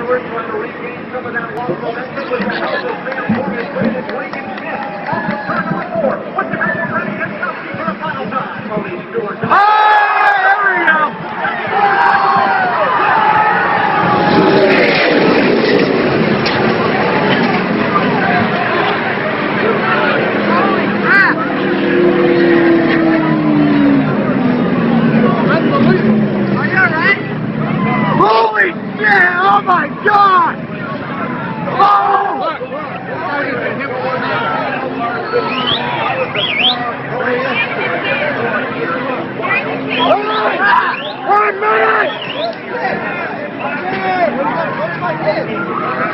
Stewart trying to regain some of that lost momentum with the help of Sam Morgan, Brandon Lincoln Smith. Off of turn number 4. What's the help of ready? It's up for a final time. Tony Stewart. Oh, there we go. Holy crap. Unbelievable. Are you alright? Holy shit! Oh my god! Oh! One minute!